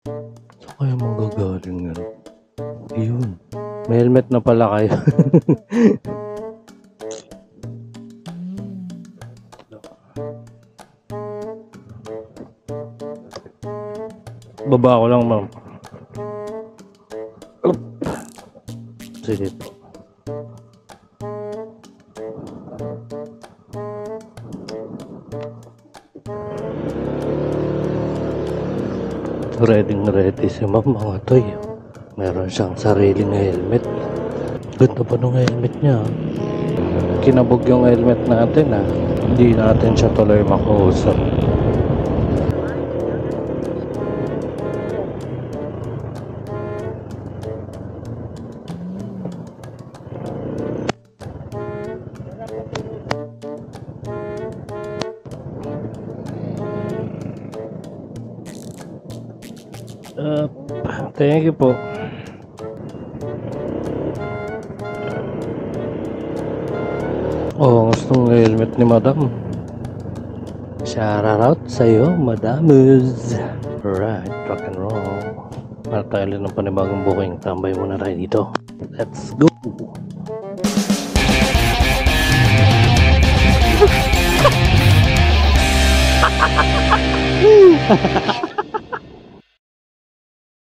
Saan kaya manggagaling yan? Yun. May helmet na pala kayo. Baba ko lang, ma'am. Sige po. Ready si ma'am, mga toy. Meron siyang sariling helmet. Ganda pa nung helmet niya. Kinabog yung helmet natin, ha. Hindi natin siya tuloy makausap. Thank you po. Oh, gustong helmet ni madam. Shout out sa'yo, madamus. Alright, rock and roll. Para tayo ng panibagong booking. Tambay muna tayo dito. Let's go! Ha ha ha!